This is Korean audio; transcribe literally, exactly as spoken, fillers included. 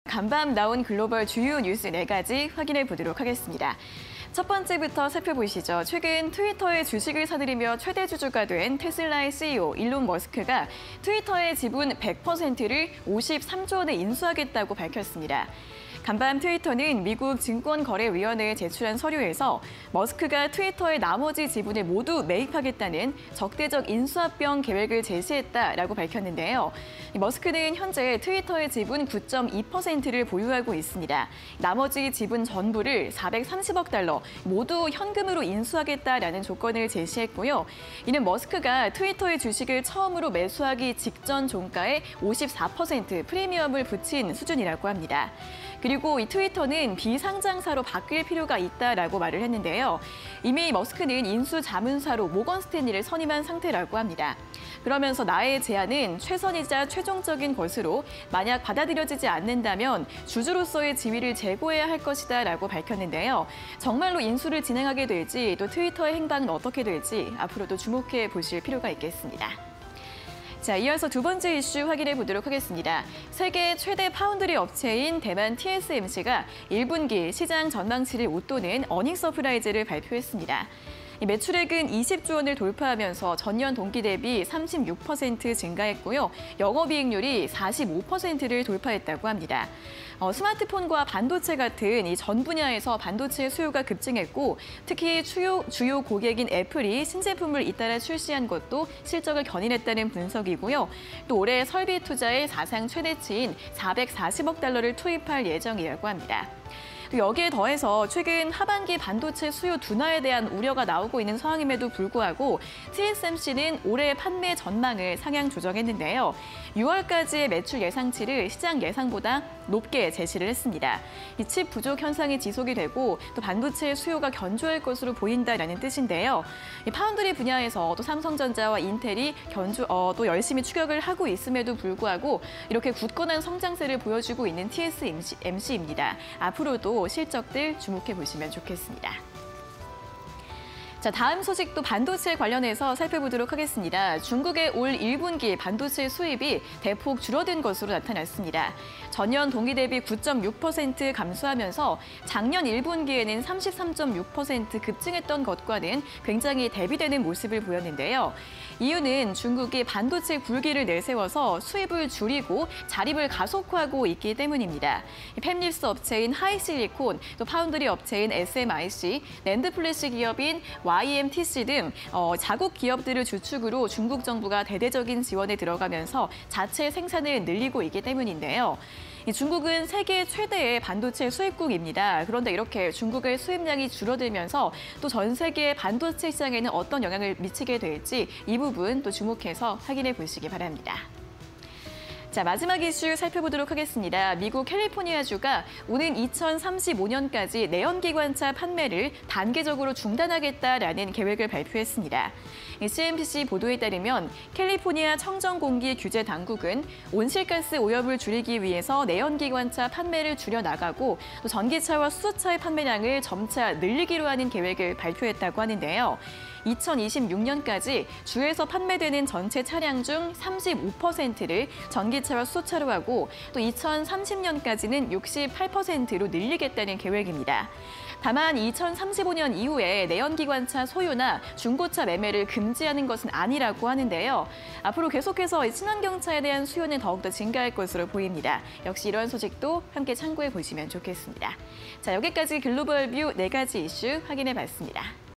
간밤 나온 글로벌 주요 뉴스 네 가지 확인해 보도록 하겠습니다. 첫 번째부터 살펴보시죠. 최근 트위터의 주식을 사들이며 최대 주주가 된 테슬라의 씨이오 일론 머스크가 트위터의 지분 백 퍼센트를 오십삼조 원에 인수하겠다고 밝혔습니다. 간밤 트위터는 미국 증권거래위원회에 제출한 서류에서 머스크가 트위터의 나머지 지분을 모두 매입하겠다는 적대적 인수합병 계획을 제시했다라고 밝혔는데요. 머스크는 현재 트위터의 지분 구 점 이 퍼센트를 보유하고 있습니다. 나머지 지분 전부를 사백삼십억 달러 모두 현금으로 인수하겠다라는 조건을 제시했고요. 이는 머스크가 트위터의 주식을 처음으로 매수하기 직전 종가에 오십사 퍼센트 프리미엄을 붙인 수준이라고 합니다. 그리고 이 트위터는 비상장사로 바뀔 필요가 있다라고 말을 했는데요. 이미 머스크는 인수 자문사로 모건 스탠리를 선임한 상태라고 합니다. 그러면서 나의 제안은 최선이자 최종적인 것으로 만약 받아들여지지 않는다면 주주로서의 지위를 재고해야 할 것이다라고 밝혔는데요. 정말로 인수를 진행하게 될지 또 트위터의 행방은 어떻게 될지 앞으로도 주목해 보실 필요가 있겠습니다. 자, 이어서 두 번째 이슈 확인해 보도록 하겠습니다. 세계 최대 파운드리 업체인 대만 티에스엠씨가 일 분기 시장 전망치를 웃도는 어닝 서프라이즈를 발표했습니다. 매출액은 이십조 원을 돌파하면서 전년 동기 대비 삼십육 퍼센트 증가했고요. 영업이익률이 사십오 퍼센트를 돌파했다고 합니다. 어, 스마트폰과 반도체 같은 이 전 분야에서 반도체 수요가 급증했고 특히 주요, 주요 고객인 애플이 신제품을 잇따라 출시한 것도 실적을 견인했다는 분석이고요. 또 올해 설비 투자의 사상 최대치인 사백사십억 달러를 투입할 예정이라고 합니다. 여기에 더해서 최근 하반기 반도체 수요 둔화에 대한 우려가 나오고 있는 상황임에도 불구하고 티에스엠씨는 올해 판매 전망을 상향 조정했는데요. 유월까지의 매출 예상치를 시장 예상보다 높게 제시를 했습니다. 이 칩 부족 현상이 지속이 되고 또 반도체 수요가 견조할 것으로 보인다라는 뜻인데요. 이 파운드리 분야에서 또 삼성전자와 인텔이 견조, 어, 또 열심히 추격을 하고 있음에도 불구하고 이렇게 굳건한 성장세를 보여주고 있는 티에스엠씨입니다. 앞으로도 실적들 주목해 보시면 좋겠습니다. 자, 다음 소식도 반도체 관련해서 살펴보도록 하겠습니다. 중국의 올 일 분기 반도체 수입이 대폭 줄어든 것으로 나타났습니다. 전년 동기 대비 구 점 육 퍼센트 감소하면서 작년 일 분기에는 삼십삼 점 육 퍼센트 급증했던 것과는 굉장히 대비되는 모습을 보였는데요. 이유는 중국이 반도체 굴기를 내세워서 수입을 줄이고 자립을 가속화하고 있기 때문입니다. 팹립스 업체인 하이실리콘, 또 파운드리 업체인 에스엠아이씨, 낸드 플래시 기업인 와이엠티씨 등 어, 자국 기업들을 주축으로 중국 정부가 대대적인 지원에 들어가면서 자체 생산을 늘리고 있기 때문인데요. 중국은 세계 최대의 반도체 수입국입니다. 그런데 이렇게 중국의 수입량이 줄어들면서 또 전 세계 반도체 시장에는 어떤 영향을 미치게 될지 이 부분 또 주목해서 확인해 보시기 바랍니다. 자, 마지막 이슈 살펴보도록 하겠습니다. 미국 캘리포니아주가 오는 이천삼십오 년까지 내연기관차 판매를 단계적으로 중단하겠다라는 계획을 발표했습니다. 씨엔비씨 보도에 따르면 캘리포니아 청정공기 규제 당국은 온실가스 오염을 줄이기 위해서 내연기관차 판매를 줄여나가고 또 전기차와 수소차의 판매량을 점차 늘리기로 하는 계획을 발표했다고 하는데요. 이천이십육 년까지 주에서 판매되는 전체 차량 중 삼십오 퍼센트를 전기차와 수소차로 하고 또 이천삼십 년까지는 육십팔 퍼센트로 늘리겠다는 계획입니다. 다만 이천삼십오 년 이후에 내연기관차 소유나 중고차 매매를 금지하는 것은 아니라고 하는데요. 앞으로 계속해서 친환경차에 대한 수요는 더욱더 증가할 것으로 보입니다. 역시 이런 소식도 함께 참고해 보시면 좋겠습니다. 자, 여기까지 글로벌 뷰 네 가지 이슈 확인해 봤습니다.